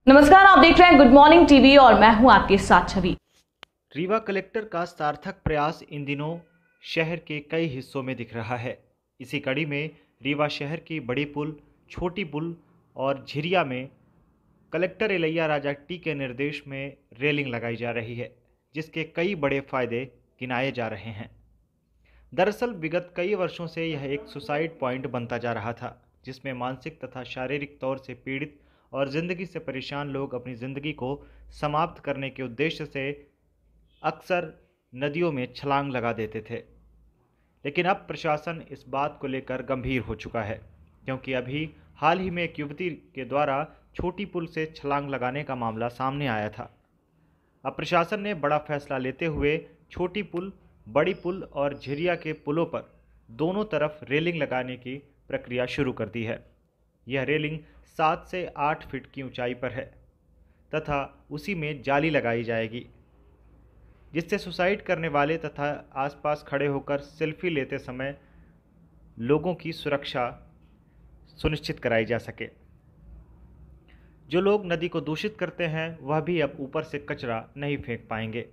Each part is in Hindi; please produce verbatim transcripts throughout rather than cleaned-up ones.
नमस्कार, आप देख रहे हैं गुड मॉर्निंग टीवी और मैं हूं आपके साथ छवि। रीवा कलेक्टर का सार्थक प्रयास इन दिनों शहर के कई हिस्सों में दिख रहा है। इसी कड़ी में रीवा शहर की बड़ी पुल, छोटी पुल और झिरिया में कलेक्टर इलैया राजा टी के निर्देश में रेलिंग लगाई जा रही है, जिसके कई बड़े फायदे गिनाए जा रहे हैं। दरअसल विगत कई वर्षों से यह एक सुसाइड पॉइंट बनता जा रहा था, जिसमें मानसिक तथा शारीरिक तौर से पीड़ित और ज़िंदगी से परेशान लोग अपनी ज़िंदगी को समाप्त करने के उद्देश्य से अक्सर नदियों में छलांग लगा देते थे। लेकिन अब प्रशासन इस बात को लेकर गंभीर हो चुका है, क्योंकि अभी हाल ही में एक युवती के द्वारा छोटी पुल से छलांग लगाने का मामला सामने आया था। अब प्रशासन ने बड़ा फैसला लेते हुए छोटी पुल, बड़ी पुल और झिरिया के पुलों पर दोनों तरफ रेलिंग लगाने की प्रक्रिया शुरू कर दी है। यह रेलिंग सात से आठ फीट की ऊंचाई पर है तथा उसी में जाली लगाई जाएगी, जिससे सुसाइड करने वाले तथा आसपास खड़े होकर सेल्फी लेते समय लोगों की सुरक्षा सुनिश्चित कराई जा सके। जो लोग नदी को दूषित करते हैं वह भी अब ऊपर से कचरा नहीं फेंक पाएंगे।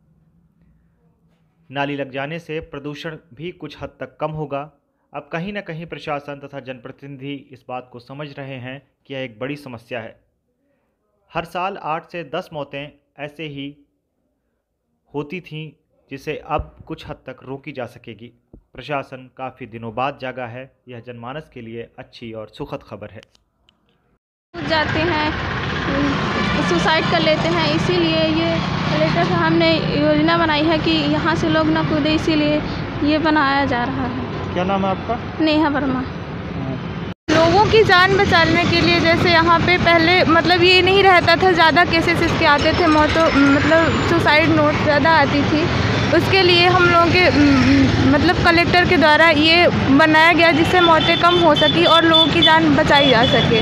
नाली लग जाने से प्रदूषण भी कुछ हद तक कम होगा। अब कहीं न कहीं प्रशासन तथा जनप्रतिनिधि इस बात को समझ रहे हैं कि यह एक बड़ी समस्या है। हर साल आठ से दस मौतें ऐसे ही होती थीं, जिसे अब कुछ हद तक रोकी जा सकेगी। प्रशासन काफ़ी दिनों बाद जागा है। यह जनमानस के लिए अच्छी और सुखद खबर है। जाते हैं, सुसाइड कर लेते हैं, इसीलिए ये कलेक्टर साहब ने योजना बनाई है कि यहाँ से लोग ना कूदे, इसीलिए ये बनाया जा रहा है। क्या नाम है आपका? नेहा वर्मा। लोगों की जान बचाने के लिए, जैसे यहाँ पे पहले मतलब ये नहीं रहता था, ज़्यादा केसेस इसके आते थे, मौतों मतलब सुसाइड नोट ज़्यादा आती थी। उसके लिए हम लोगों के मतलब कलेक्टर के द्वारा ये बनाया गया जिससे मौतें कम हो सकी और लोगों की जान बचाई जा सके।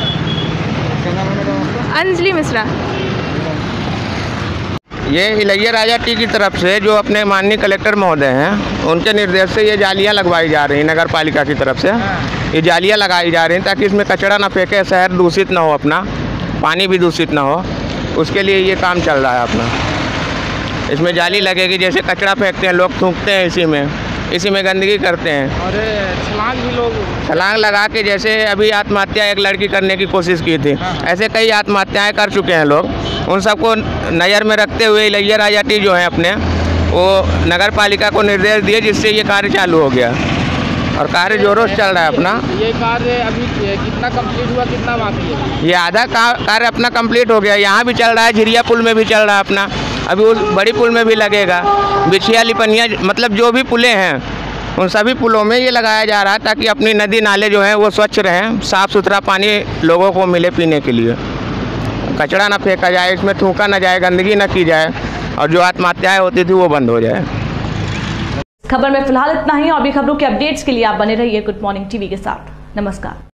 अंजलि मिश्रा। ये इलैया राजा टी की तरफ से जो अपने माननीय कलेक्टर महोदय हैं, उनके निर्देश से ये जालियाँ लगवाई जा रही हैं। नगर पालिका की तरफ से ये जालियाँ लगाई जा रही हैं ताकि इसमें कचरा ना फेंके, शहर दूषित ना हो, अपना पानी भी दूषित ना हो। उसके लिए ये काम चल रहा है अपना। इसमें जाली लगेगी, जैसे कचरा फेंकते हैं लोग, थूकते हैं इसी में, इसी में गंदगी करते हैं। और छलांग भी लोग छलांग लगा के, जैसे अभी आत्महत्या एक लड़की करने की कोशिश की थी, ऐसे कई आत्महत्याएं कर चुके हैं लोग। उन सबको नज़र में रखते हुए इलैया राजा टी जो है अपने वो नगर पालिका को निर्देश दिए, जिससे ये कार्य चालू हो गया और कार्य जोरों से चल रहा है अपना। ये कार्य अभी कितना कंप्लीट हुआ, कितना बाकी है? ये आधा कार्य अपना कंप्लीट हो गया। यहाँ भी चल रहा है, झिरिया पुल में भी चल रहा है अपना, अभी उस बड़ी पुल में भी लगेगा। बिछिया लिपनिया मतलब जो भी पुलें हैं उन सभी पुलों में ये लगाया जा रहा है ताकि अपनी नदी नाले जो हैं वो स्वच्छ रहें, साफ़ सुथरा पानी लोगों को मिले पीने के लिए। कचरा ना फेंका जाए, इसमें थूका ना जाए, गंदगी ना की जाए और जो आत्महत्याएं होती थी वो बंद हो जाए। खबर में फिलहाल इतना ही। और भी खबरों के अपडेट्स के लिए आप बने रहिए गुड मॉर्निंग टीवी के साथ। नमस्कार।